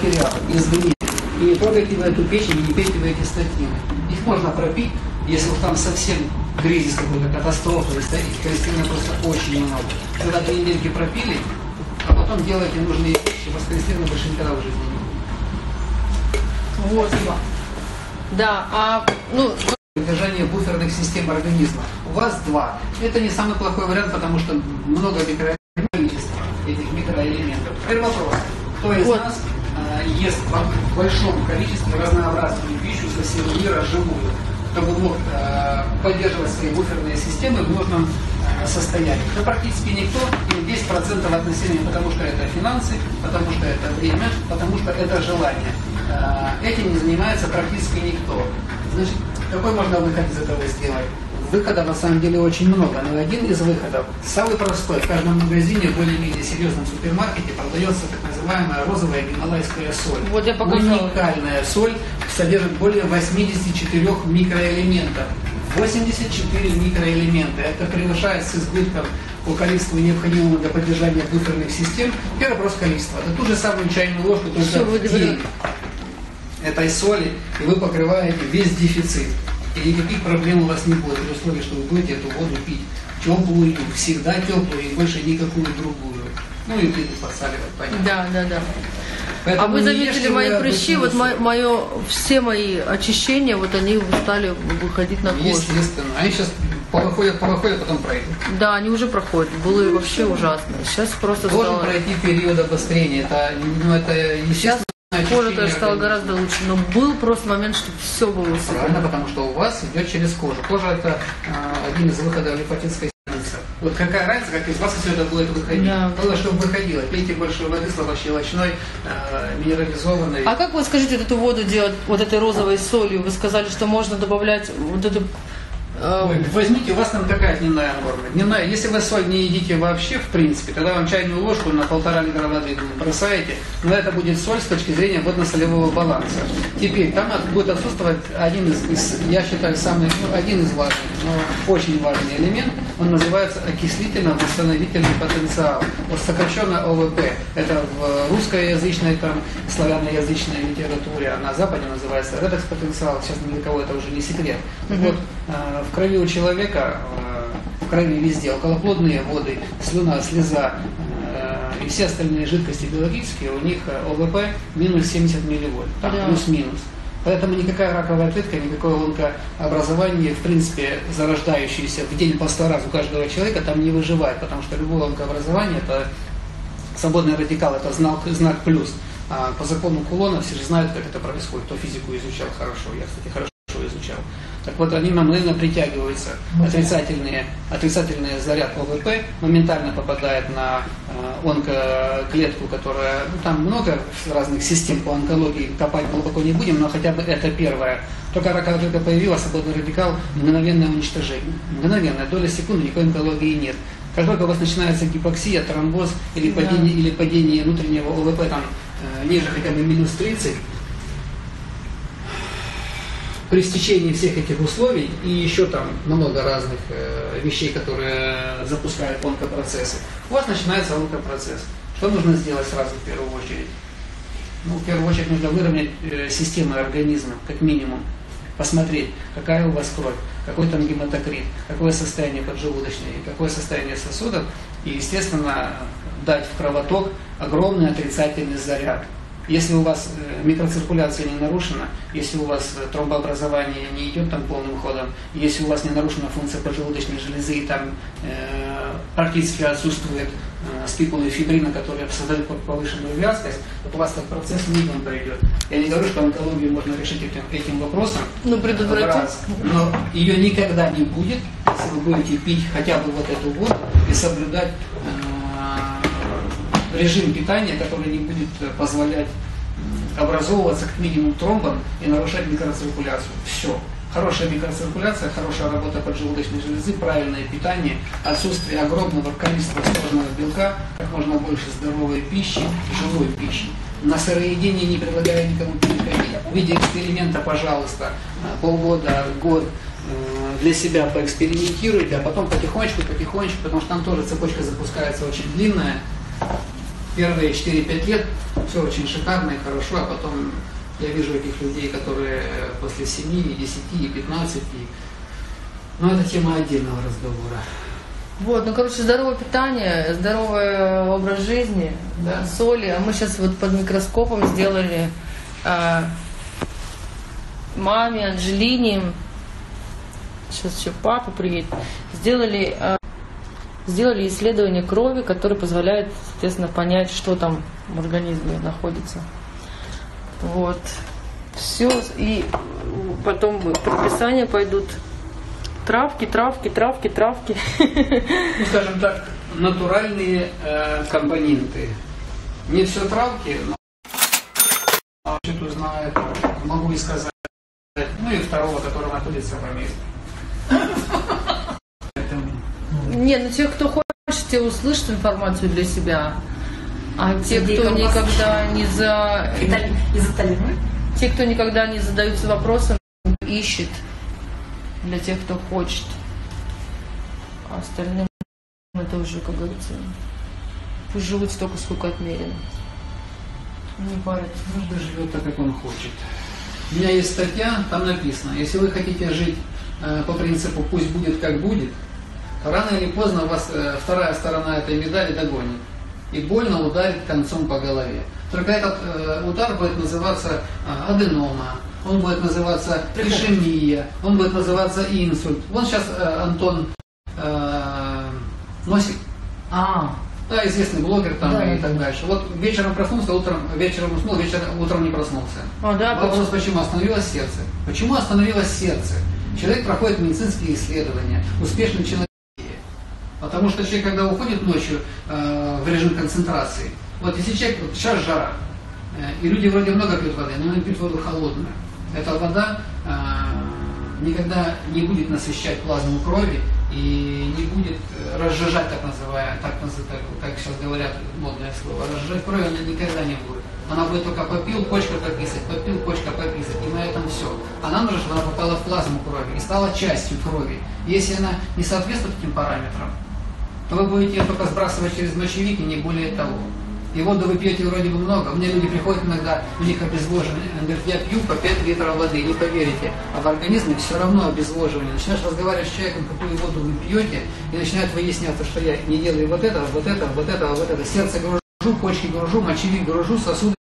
материал из глины. И не трогайте вы эту печень, не пейте вы эти статины. Их можно пропить, если вот там совсем кризис какой-то, катастрофа, и холестерина просто очень много. Когда 2 недельки пропили, а потом делайте нужные вещи, у вас холестерина больше никогда в жизни не будет. Вот. Да, Поддержание буферных систем организма. У вас 2. Это не самый плохой вариант, потому что много количества этих микроэлементов. Теперь вопрос. Кто из нас ест в большом количестве разнообразную пищу со всего мира живую, чтобы мог поддерживать свои буферные системы в нужном состоянии? Да практически никто, и 10% от населения, потому что это финансы, потому что это время, потому что это желание. Этим не занимается практически никто. Значит, какой можно выход из этого сделать? Выходов на самом деле очень много, но один из выходов, самый простой, в каждом магазине, в более-менее серьезном супермаркете продается так называемая розовая гималайская соль. Вот я показала. Уникальная соль содержит более 84 микроэлементов. 84 микроэлемента. Это превышает с избытком по количеству необходимого для поддержания буферных систем. Первый вопрос количества. Это ту же самую чайную ложку, только в день этой соли, и вы покрываете весь дефицит. И никаких проблем у вас не будет, при условии, что вы будете эту воду пить теплую, всегда теплую и больше никакую другую. Ну и плиту подсаливать, понятно. Да. Поэтому а вы заметили мои прыщи, вот все мои очищения, вот они стали выходить на кожу. Естественно. Они сейчас повыходят, потом пройдут. Да, они уже проходят. Было вообще ужасно. Сейчас просто должен пройти период обострения. Это естественно. Кожа тоже стала гораздо лучше, но был просто момент, что все было супер. Правильно, потому что у вас идет через кожу. Кожа это один из выходов лимфатической синуса. Вот какая разница, как из вас все это будет выходить? Да. Было, чтобы выходило. Пейте больше воды слабощелочной, минерализованной. А как вы скажите, вот эту воду делать вот этой розовой солью? Вы сказали, что можно добавлять вот эту... Ой, возьмите, у вас там какая дневная норма? Дневная, если вы соль не едите вообще, в принципе, тогда вам чайную ложку на 1,5 литра воды бросаете, но это будет соль с точки зрения водно-солевого баланса. Теперь там будет отсутствовать один из я считаю, один из важных, но очень важный элемент, он называется окислительно-восстановительный потенциал. Вот сокращенно ОВП. Это в русскоязычной, славяноязычной литературе, а на Западе называется редекс-потенциал, сейчас ни для кого это уже не секрет. Вот в крови у человека, в крови везде, околоплодные воды, слюна, слеза и все остальные жидкости биологические, у них ОВП минус 70 милливольт, плюс-минус. Поэтому никакая раковая клетка, никакое онкообразование, в принципе, зарождающееся в день по 100 раз у каждого человека, там не выживает, потому что любое онкообразование, это свободный радикал, это знак плюс. А по закону Кулона все же знают, как это происходит. Кто физику изучал хорошо, я, кстати, хорошо изучал. Так вот, они моментально притягиваются. Отрицательный заряд ОВП моментально попадает на онкоклетку, которая... там много разных систем по онкологии, копать глубоко не будем, но хотя бы это первое. Только раковая клетка появилась, свободный радикал, мгновенное уничтожение. Мгновенная доля секунды, никакой онкологии нет. Как только у вас начинается гипоксия, тромбоз или падение внутреннего ОВП там ниже хотя бы минус 30, при стечении всех этих условий и еще там много разных вещей, которые запускают онкопроцессы, у вас начинается онкопроцесс. Что нужно сделать сразу в первую очередь? В первую очередь нужно выровнять систему организма, как минимум. Посмотреть, какая у вас кровь, какой там гематокрит, какое состояние поджелудочной, какое состояние сосудов. И, естественно, дать в кровоток огромный отрицательный заряд. Если у вас микроциркуляция не нарушена, если у вас тромбообразование не идет там полным ходом, если у вас не нарушена функция поджелудочной железы и там практически отсутствует стимулы фибрина, которые создают повышенную вязкость, вот у вас этот процесс мигом пройдет. Я не говорю, что онкологию можно решить этим вопросом, но ее никогда не будет, если вы будете пить хотя бы вот эту воду и соблюдать режим питания, который не будет позволять образовываться как минимум тромбам и нарушать микроциркуляцию. Все. Хорошая микроциркуляция, хорошая работа поджелудочной железы, правильное питание, отсутствие огромного количества сложного белка, как можно больше здоровой пищи, живой пищи. На сыроедение не предлагаю никому переходить. В виде эксперимента, пожалуйста, полгода, год для себя поэкспериментируйте, а потом потихонечку, потому что там тоже цепочка запускается очень длинная. Первые 4-5 лет все очень шикарно и хорошо, а потом я вижу этих людей, которые после 7, 10 и 15, но это тема отдельного разговора. Вот, ну, короче, здоровое питание, здоровый образ жизни, Да. соли. А мы сейчас вот под микроскопом сделали маме, Анжелине, сейчас еще папа приедет, сделали исследование крови, которое позволяет, соответственно, понять, что там в организме находится. Вот. Все. И потом предписания пойдут. Травки. Ну, скажем так, натуральные компоненты. Не все травки, но что-то знаю, могу и сказать. Ну и второго, который находится в Америке. Не, ну те, кто хочет, те услышат информацию для себя. А те, кто никогда не те, кто никогда не задаются вопросом, ищет для тех, кто хочет. А остальным это уже, как говорится, пусть живут столько, сколько отмерено. Не парят. Каждый живет так, как он хочет. У меня есть статья, там написано, если вы хотите жить по принципу «пусть будет, как будет», то рано или поздно вас вторая сторона этой медали догонит и больно ударит концом по голове. Только этот удар будет называться аденома, он будет называться ишемия, он будет называться инсульт. Вон сейчас Антон Носик, да, известный блогер там да, и так дальше. Вот вечером проснулся, вечером уснул, утром не проснулся. Да, вопрос, почему остановилось сердце? Почему остановилось сердце? Человек проходит медицинские исследования, успешный человек. Потому что человек, когда уходит ночью в режим концентрации, вот если человек, вот сейчас жара, и люди вроде много пьют воды, но они пьют воду холодную. Эта вода никогда не будет насыщать плазму крови и не будет разжижать, как сейчас говорят модное слово, разжижать кровь она никогда не будет. Она будет только попил, почка пописать, и на этом все. А нам нужно, чтобы она попала в плазму крови и стала частью крови. Если она не соответствует этим параметрам, то вы будете ее только сбрасывать через мочевик и не более того. И воду вы пьете вроде бы много. У меня люди приходят иногда, у них обезвоживание. Они говорят, я пью по 5 литров воды, не поверите. А в организме все равно обезвоживание. Начинаешь разговаривать с человеком, какую воду вы пьете, и начинает выясняться, что я не делаю вот этого. Сердце гружу, почки гружу, мочевик гружу, сосуды